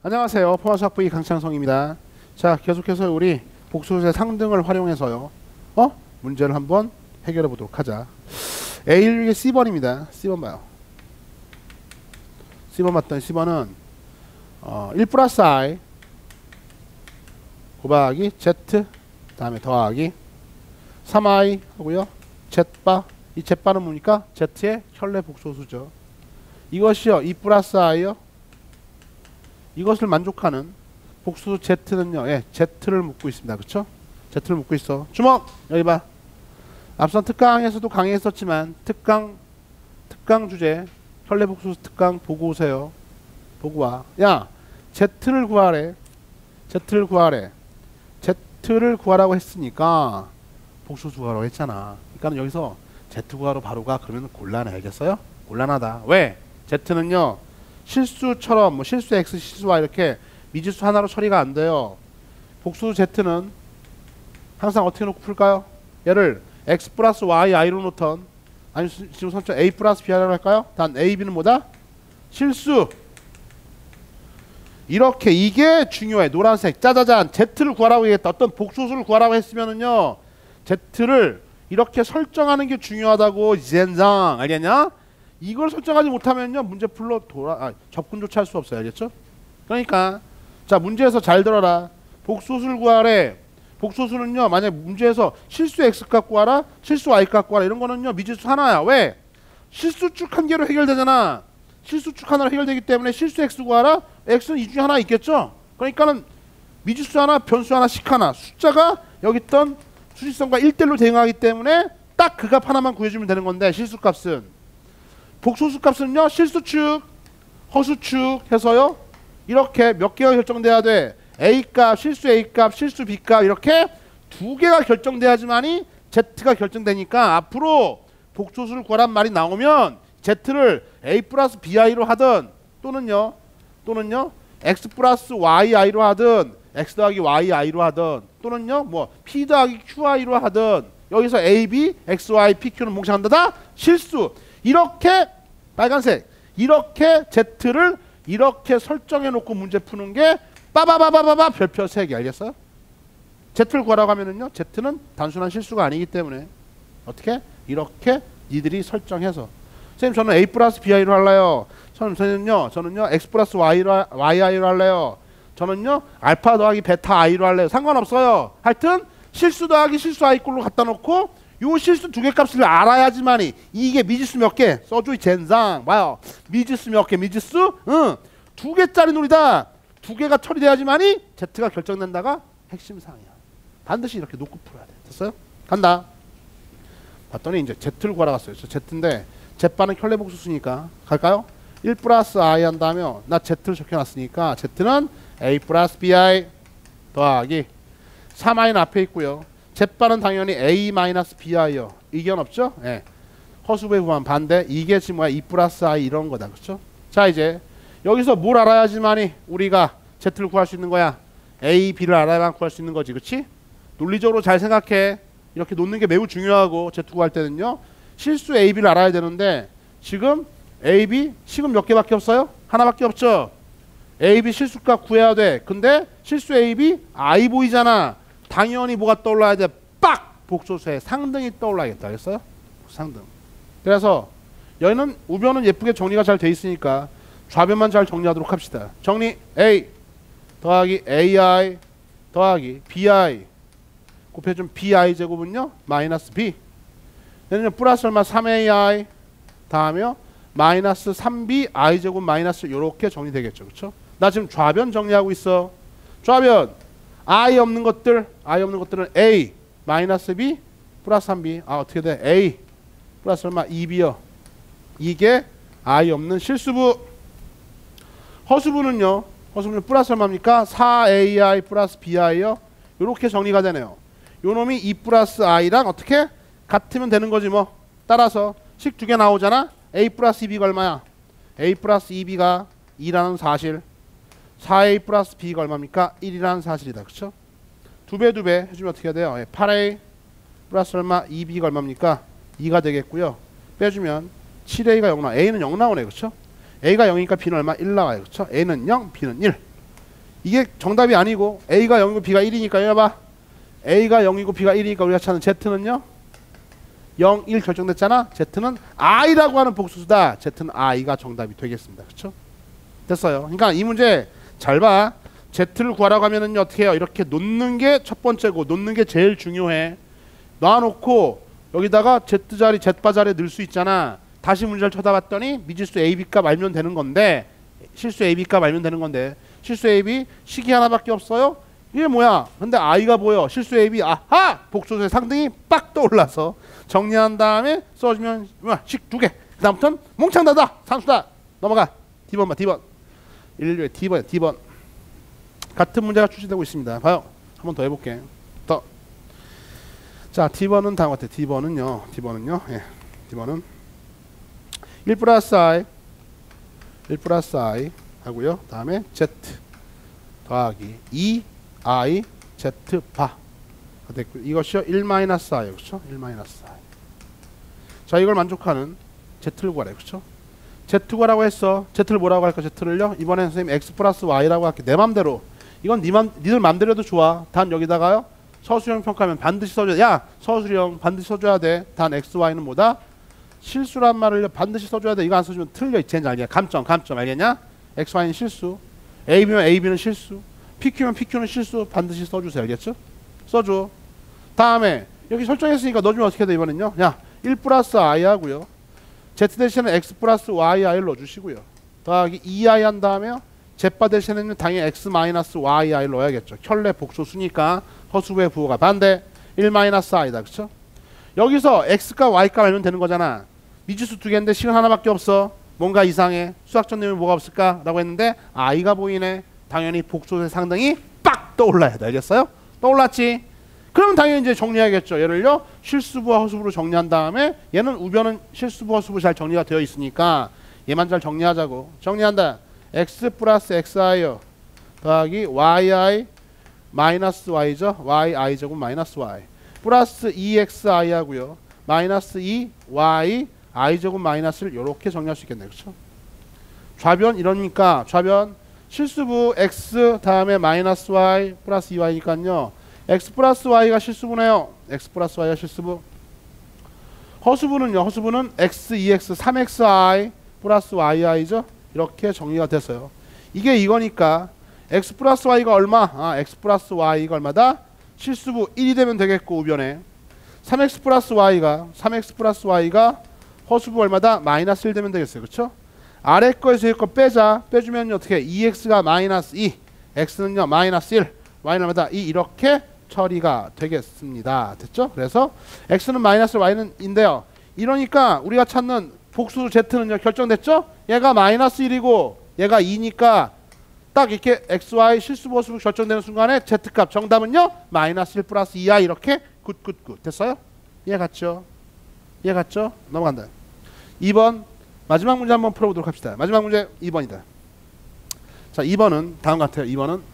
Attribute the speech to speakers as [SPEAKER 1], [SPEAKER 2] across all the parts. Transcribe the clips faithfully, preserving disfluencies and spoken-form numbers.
[SPEAKER 1] 안녕하세요. 포화수학 브이 강창성입니다. 자, 계속해서 우리 복수수의 상등을 활용해서요. 어? 문제를 한번 해결해 보도록 하자. 에이 일육의 C번입니다. C번 봐요. C번 봤더니 C번은 어, 일 플러스 I 곱하기 Z 다음에 더하기 삼 아이 하고요. Z바 이 Z바는 뭡니까? Z의 혈내 복소수죠. 이것이요. 이 플러스 I요. 이것을 만족하는 복수수 Z는요. 예, Z를 묻고 있습니다. 그쵸? Z를 묻고 있어. 주목! 여기 봐. 앞선 특강에서도 강의했었지만 특강 특강 주제 혈내 복수수 특강 보고 오세요. 보고 와. 야, Z를 구하래. Z를 구하래. Z를 구하라고 했으니까 복수수 구하라고 했잖아. 그러니까 여기서 Z 구하러 바로 가. 그러면 곤란해. 알겠어요? 곤란하다. 왜? Z는요. 실수처럼 뭐 실수 X, 실수 Y 이렇게 미지수 하나로 처리가 안 돼요. 복수수 Z는 항상 어떻게 놓고 풀까요? 얘를 X 플러스 Y, I로 놓던 아니면 지금 선처 A 플러스 B, I로 할까요? 단 A, B는 뭐다? 실수. 이렇게 이게 중요해. 노란색 짜자잔 Z를 구하라고 했다. 어떤 복수수를 구하라고 했으면은요 Z를 이렇게 설정하는 게 중요하다고. 젠장 알겠냐? 이걸 설정하지 못하면요 문제 풀러 돌아 아, 접근조차 할 수 없어요. 알겠죠? 그러니까 자 문제에서 잘 들어라. 복수수를 구하래. 복수수는요 만약 문제에서 실수 X 값 구하라, 실수 Y 값 구하라 이런 거는요 미지수 하나야. 왜? 실수축 한 개로 해결되잖아. 실수축 하나로 해결되기 때문에 실수 X 구하라. X는 이 중에 하나 있겠죠? 그러니까는 미지수 하나, 변수 하나씩 하나. 숫자가 여기 있던 수직선과 일 대 일로 대응하기 때문에 딱 그 값 하나만 구해주면 되는 건데 실수 값은. 복소수 값은요 실수축, 허수축 해서요 이렇게 몇 개가 결정돼야 돼? A값, 실수 A값, 실수 B값 이렇게 두 개가 결정돼야지만이 Z가 결정되니까 앞으로 복소수를 구하란 말이 나오면 Z를 A 플러스 비아이로 하든 또는요 또는요 X 플러스 와이아이로 하든 X 더하기 와이아이로 하든 또는요 뭐 P 더하기 큐아이로 하든 여기서 A, B, X, Y, P, Q는 몽상한다다? 실수. 이렇게 빨간색 이렇게 Z를 이렇게 설정해 놓고 문제 푸는 게 빠바바바바바 별표 세 개. 알겠어요? Z를 구하라고 하면은요 Z는 단순한 실수가 아니기 때문에 어떻게? 이렇게 니들이 설정해서 선생님 저는 A 플러스 비아이로 할래요. 저는, 저는요 저는요 X 플러스 Y로, 와이아이로 할래요. 저는요 알파 더하기 베타 I로 할래요. 상관없어요. 하여튼 실수 더하기 실수 I 꼴로 갖다 놓고 요 실수 두 개 값을 알아야지만이 이게 미지수 몇 개? 써줘 이 젠장. 봐요. 미지수 몇 개? 미지수? 응. 두 개짜리 놀이다. 두 개가 처리돼야지만이 Z가 결정된다가 핵심 사항이야. 반드시 이렇게 놓고 풀어야 돼. 됐어요? 간다. 봤더니 이제 Z를 구하러 갔어요. 저 Z인데 Z바는 혈내복수수니까 갈까요? 일 플러스 I 한다며 나 Z를 적혀놨으니까 Z는 A 플러스 비아이 더하기 삼 아이는 앞에 있고요. Z바는 당연히 A 마이너스 비아이요. 이견 없죠? 예. 허수부의 구한 반대. 이게 지금 뭐야? 이 플러스 I 이런 거다. 그렇죠? 자 이제 여기서 뭘 알아야지만이 우리가 Z를 구할 수 있는 거야? A, B를 알아야만 구할 수 있는 거지. 그렇지? 논리적으로 잘 생각해. 이렇게 놓는 게 매우 중요하고 Z 구할 때는요. 실수 A, B를 알아야 되는데 지금 A, B 식은 몇 개밖에 없어요? 하나밖에 없죠? A, B 실수값 구해야 돼. 근데 실수 A, B I 보이잖아. 당연히 뭐가 떠올라야 돼? 빡! 복소수의 상등이 떠올라야겠다. 알겠어요? 상등. 그래서 여기는 우변은 예쁘게 정리가 잘 돼 있으니까 좌변만 잘 정리하도록 합시다. 정리 A 더하기 에이아이 더하기 비아이 곱해준 비아이 제곱은요 마이너스 B. 얘는요 플러스 얼마 삼 에이아이 다음에 마이너스 삼 비 I 제곱 마이너스 요렇게 정리되겠죠. 그렇죠? 나 지금 좌변 정리하고 있어. 좌변 I 없는 것들, I 없는 것들은 A 마이너스 B 플러스 삼 비. 아 어떻게 돼? A 플러스 얼마? 이 비요. 이게 I 없는 실수부. 허수부는요. 허수부는 플러스 얼마입니까? 사 에이아이 플러스 비아이요. 요렇게 정리가 되네요. 요 놈이 이 플러스 I랑 어떻게? 같으면 되는 거지 뭐. 따라서 식 두 개 나오잖아. A 플러스 이 비가 얼마야? A 플러스 이 비가 이라는 사실. 사 에이 플러스 B가 얼마입니까? 일이라는 사실이다. 그렇죠? 두 배 두 배 해주면 어떻게 돼요? 예, 팔 에이 플러스 얼마? 이 비가 얼마입니까? 이가 되겠고요. 빼주면 칠 에이가 영 나와. A는 영 나오네. 그렇죠? A가 영이니까 B는 얼마? 일 나와요. 그렇죠? A는 영, B는 일. 이게 정답이 아니고 A가 영이고 B가 일이니까 여기 봐. A가 영이고 B가 일이니까 우리가 찾는 Z는요 영, 일 결정됐잖아. Z는 I라고 하는 복수수다. Z는 I가 정답이 되겠습니다. 그쵸? 됐어요. 그러니까 이 문제 잘 봐. Z를 구하라고 하면은 어떻게 해요? 이렇게 놓는 게 첫 번째고 놓는 게 제일 중요해. 놔놓고 여기다가 Z자리, Z바 자리에 넣을 수 있잖아. 다시 문제를 쳐다봤더니 미지수 A, B 값 알면 되는 건데 실수 A, B 값 알면 되는 건데 실수 A, B 식이 하나밖에 없어요? 이게 뭐야? 근데 I가 보여. 실수 A, B 아하! 복수수의 상등이 빡 떠올라서 정리한 다음에 써주면 뭐야? 식 두 개. 그 다음부터는 몽창 닫아! 상수다! 넘어가. D번 봐. D번. 일류의 D번. D번. 같은 문제가 출시되고 있습니다. 봐요. 한 번 더 해볼게. 더. 자, D번은 다음 같아. D번은요. D번은요. 예. D번은 일 플러스 I 일 플러스 I 하고요. 다음에 Z 더하기 이 I Z 바 됐고 이것이요. 일 마이너스 I 그렇죠? 일 마이너스 I. 자, 이걸 만족하는 Z를 구하래. 그렇죠? Z 구하라고 했어. Z를 뭐라고 할까? Z를요. 이번엔 선생님 X 플러스 Y라고 할게. 내 맘대로. 이건 니 맘, 니들 맘대로도 좋아. 단 여기다가요. 서술형 평가하면 반드시 써줘야 돼. 야, 서술형 반드시 써줘야 돼. 단 X, Y는 뭐다? 실수란 말을 반드시 써줘야 돼. 이거 안 써주면 틀려. 쟤는 알겠냐? 감점, 감점 알겠냐? X, Y는 실수. A, B면 A, B는 실수. P, Q면 P, Q는 실수. 반드시 써주세요. 알겠죠? 써줘. 다음에 여기 설정했으니까 넣어주면 어떻게 돼? 이번엔요. 야, 일 플러스 I 하고요. Z 대신에 X 플러스 Y, I를 넣어주시고요. 더하기 이 I 한 다음에요. Z바 대신에는 당연히 X 마이너스 Y, I를 넣어야겠죠. 켤레 복소수니까 허수부의 부호가 반대. 일 마이너스 I다. 그쵸? 여기서 X값 Y값 알면 되는 거잖아. 미지수 두 개인데 식은 하나밖에 없어. 뭔가 이상해. 수학적 내용이 뭐가 없을까? 라고 했는데 I가 보이네. 당연히 복소수의 상등이 빡 떠올라야 돼. 알겠어요? 떠올랐지? 그러면 당연히 이제 정리해야겠죠. 얘를요. 실수부와 허수부로 정리한 다음에 얘는 우변은 실수부 허수부 잘 정리가 되어 있으니까 얘만 잘 정리하자고. 정리한다. X 플러스 엑스아이요. 더하기 와이아이 마이너스 Y죠. 와이아이 제곱 마이너스 Y. 플러스 이 엑스 아이 하고요. 마이너스 이 와이 I 제곱 마이너스를 이렇게 정리할 수 있겠네요. 그렇죠? 좌변 이러니까 좌변 실수부 X 다음에 마이너스 Y 플러스 이 와이니까요. X 플러스 Y가 실수부네요. X 플러스 Y가 실수부. 허수부는요. 허수부는 X, 이 엑스, 삼 엑스 아이 플러스 와이아이죠. 이렇게 정리가 됐어요. 이게 이거니까 X 플러스 Y가 얼마? 아, X 플러스 Y가 얼마다? 실수부 일이 되면 되겠고 우변에 삼 엑스 플러스 Y가 삼 엑스 플러스 Y가 허수부 얼마다? 마이너스 일 되면 되겠어요. 그렇죠? 아래 거에서 이 거 빼자. 빼주면 어떻게? 이 엑스가 마이너스 이, X는요 마이너스 일, Y는 얼마다? 이 이렇게 처리가 되겠습니다. 됐죠? 그래서 X는 마이너스 Y는 인데요. 이러니까 우리가 찾는 복수 Z는요 결정됐죠? 얘가 마이너스 일이고 얘가 이니까 딱 이렇게 엑스 와이 실수부 허수부 결정되는 순간에 Z값 정답은요 마이너스 일 플러스 이 아이 이렇게 굿굿굿 됐어요? 이해 갔죠? 이해 갔죠? 넘어간다. 이 번 마지막 문제 한번 풀어보도록 합시다. 마지막 문제 이 번이다. 자, 이 번은 다음 같아요. 이 번은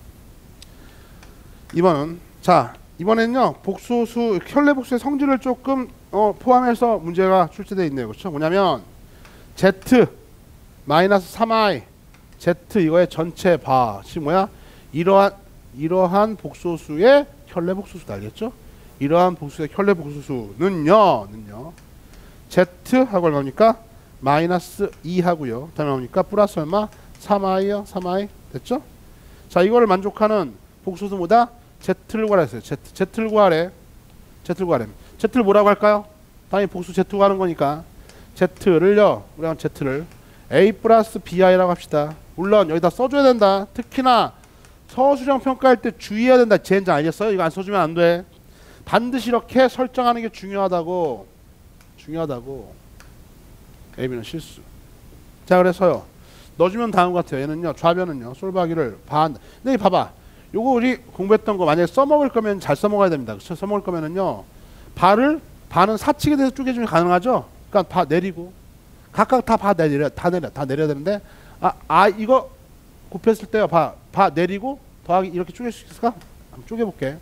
[SPEAKER 1] 이 번은 자 이번에는요 복수수 켤레 복수의 성질을 조금 어, 포함해서 문제가 출제되어 있네요. 그렇죠? 뭐냐면 Z 마이너스 삼 아이 Z 이거의 전체 바시 뭐야? 이러한 이러한 복소수의 켤레 복소수다. 알겠죠? 이러한 복수의 켤레 복소수는요 는요 Z 하고 얼마입니까? 마이너스 이 하고요. 다음에 뭡니까? 플러스 얼마? 삼 아이요. 삼 아이 됐죠? 자, 이거를 만족하는 복소수 뭐다? Z를 구하라 했어요. Z, Z를 구하래. Z를 구하래. Z를 뭐라고 할까요? 당연히 복수 Z 구하는 거니까 Z를요 우리가 Z를 A 플러스 비아이라고 합시다. 물론 여기다 써줘야 된다. 특히나 서술형 평가할 때 주의해야 된다. 젠장 알겠어요? 이거 안 써주면 안 돼. 반드시 이렇게 설정하는 게 중요하다고. 중요하다고. A, B는 실수. 자, 그래서요 넣어주면 다음 것 같아요. 얘는요 좌변은요 솔바기를 반. 근데 봐봐. 요거 우리 공부했던 거 만약에 써먹을 거면 잘 써먹어야 됩니다. 그렇죠? 써먹을 거면은요 바를 바는 사칙에 대해서 쪼개주면 가능하죠? 그러니까 바 내리고 각각 다 바 내려 다 내려 다 내려야 되는데 아, 아 이거 곱했을 때요 바, 바 내리고 더하기 이렇게 쪼갤 수 있을까? 한번 쪼개볼게.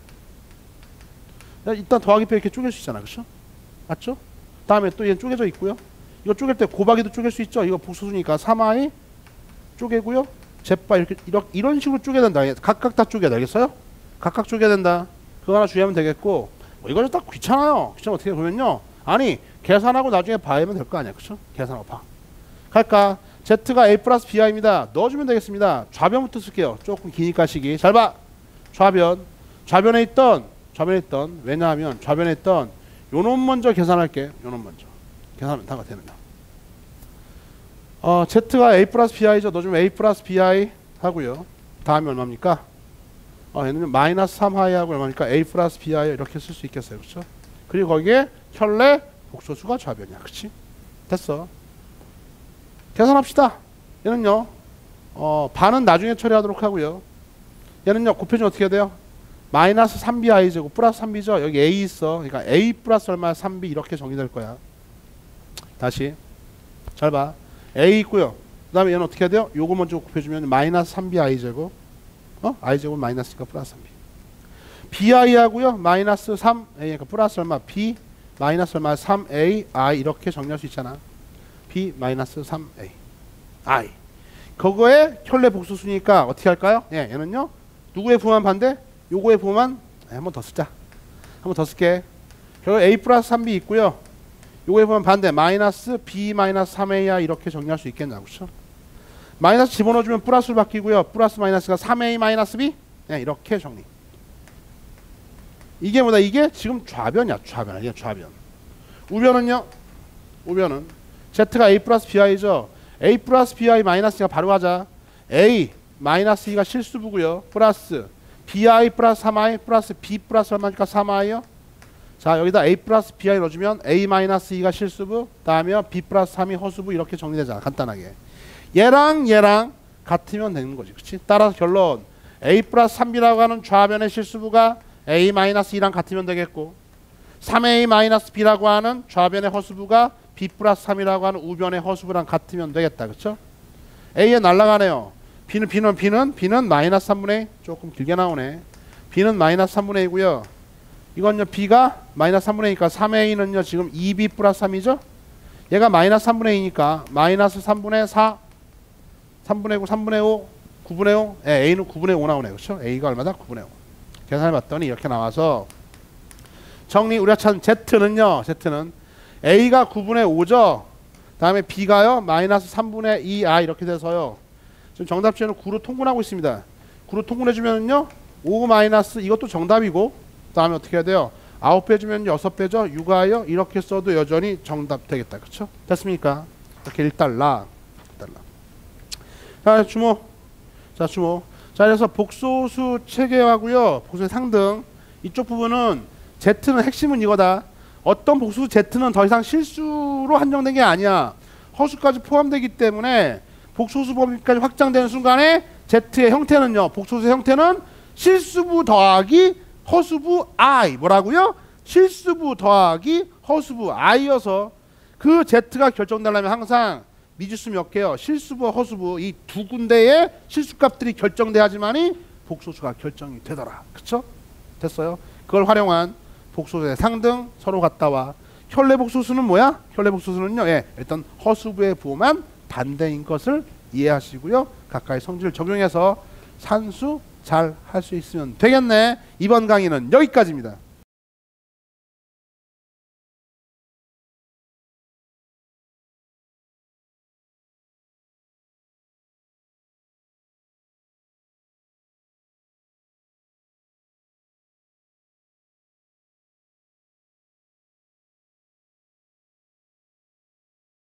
[SPEAKER 1] 일단 더하기 빼 이렇게 쪼갤 수 있잖아. 그렇죠? 맞죠? 다음에 또 얘는 쪼개져 있고요. 이거 쪼갤 때 곱하기도 쪼갤 수 있죠. 이거 복수수니까 삼 아이 쪼개고요. 제빠 이렇게, 이렇게 이런 식으로 쪼개야 된다. 각각 다 쪼개야 돼. 알겠어요? 각각 쪼개야 된다. 그거 하나 주의하면 되겠고, 뭐 이거 딱 귀찮아요. 귀찮아 어떻게 보면요. 아니 계산하고 나중에 봐야면 될 거 아니야. 그쵸? 계산하고 봐. 갈까? Z가 A 플러스 Bi입니다. 넣어주면 되겠습니다. 좌변부터 쓸게요. 조금 기니까 시기. 잘 봐. 좌변. 좌변에 있던 좌변에 있던 왜냐하면 좌변에 있던 요놈 먼저 계산할게. 요놈 먼저. 계산하면 다가 되는다. 어, Z가 A 플러스 Bi죠. 넣어주면 A 플러스 Bi 하고요. 다음에 얼마입니까? 어, 얘는 마이너스 삼 하이하고 얼마니까 A 플러스 Bi 이렇게 쓸 수 있겠어요. 그렇죠? 그리고 거기에 혈내 복소수가 좌변이야. 그치? 됐어. 계산합시다. 얘는요. 어, 반은 나중에 처리하도록 하고요. 얘는요. 곱해주면 어떻게 해야 돼요? 마이너스 삼 비 아이제곱 플러스 삼 비죠. 여기 A 있어. 그러니까 A 플러스 얼마 삼 비 이렇게 정리될 거야. 다시. 잘 봐. A 있고요. 그 다음에 얘는 어떻게 해야 돼요? 요거 먼저 곱해주면 마이너스 삼 비 아이제곱. 어? I제곱 마이너스니까 플러스 삼 비. Bi 하고요. 마이너스 삼 A 그러니까 플러스 얼마? B 마이너스 얼마? 삼 A I 이렇게 정리할 수 있잖아. B 마이너스 삼 A I. 그거에 혈내 복소수니까 어떻게 할까요? 예, 얘는요. 누구의 부호만 반대? 요거의 부호만 예, 한 번 더 쓰자. 한 번 더 쓸게. 결국 A 플러스 삼 비 있고요. 요거의 부호만 반대 마이너스 B 마이너스 삼 에이아이 이렇게 정리할 수 있겠냐. 그렇죠? 마이너스 집어넣어주면 플러스로 바뀌고요. 플러스 마이너스가 삼 에이 마이너스 B 네, 이렇게 정리. 이게 뭐다? 이게 지금 좌변이야. 좌변. 이게 좌변. 우변은요. 우변은 Z가 A 플러스 Bi죠. A 플러스 Bi 마이너스가 바로 하자. A 마이너스 이가 실수부고요. 플러스 Bi 플러스 삼 아이 플러스 B 플러스 얼마니까 삼 아이요. 자 여기다 A 플러스 Bi 넣어주면 A 마이너스 이가 실수부 다음에 B 플러스 삼이 허수부 이렇게 정리되잖아. 간단하게. 얘랑 얘랑 같으면 되는 거지. 그치? 따라서 결론 A 플러스 삼 비라고 하는 좌변의 실수부가 A 마이너스 이랑 같으면 되겠고 삼 에이 마이너스 B라고 하는 좌변의 허수부가 B 플러스 삼이라고 하는 우변의 허수부랑 같으면 되겠다. 그쵸? A에 날라가네요. B는 B는 B는 B는 마이너스 삼분의 이 조금 길게 나오네. B는 마이너스 삼분의 이고요. 이건요 B가 마이너스 삼분의 이니까 삼 에이는요 지금 이 비 플러스 삼이죠? 얘가 마이너스 삼분의 이니까 마이너스 삼분의 사 삼분의 구, 삼분의 오, 구분의 오. 예, A는 구분의 오 나오네. 그렇죠? A가 얼마다? 구분의 오. 계산해 봤더니 이렇게 나와서 정리 우리가 찾은 Z는요. Z는 A가 구분의 오죠. 다음에 B가요. 마이너스 삼분의 이 아 이렇게 돼서요. 지금 정답지에는 구로 통분하고 있습니다. 구로 통분해 주면은요. 오 마이너스 이것도 정답이고 다음에 어떻게 해야 돼요? 아홉 빼주면 여섯 빼죠. 육아요. 이렇게 써도 여전히 정답 되겠다. 그렇죠? 됐습니까? 이렇게 일 달러. 일 달러. 자, 주모. 자, 주모. 자, 그래서 복소수 체계하고요. 복소수 상등. 이쪽 부분은 Z는 핵심은 이거다. 어떤 복소수 Z는 더 이상 실수로 한정된 게 아니야. 허수까지 포함되기 때문에 복소수 범위까지 확장되는 순간에 Z의 형태는요. 복소수의 형태는 실수부 더하기 허수부 I. 뭐라고요? 실수부 더하기 허수부 I여서 그 Z가 결정되려면 항상 미지수 몇 개요? 실수부, 허수부 이 두 군데의 실수값들이 결정돼야지만이 복소수가 결정이 되더라. 그쵸? 됐어요? 그걸 활용한 복소수의 상등 서로 같다 와. 혈내 복소수는 뭐야? 혈내 복소수는요. 예, 일단 허수부의 부호만 반대인 것을 이해하시고요. 각각의 성질을 적용해서 산수 잘 할 수 있으면 되겠네. 이번 강의는 여기까지입니다.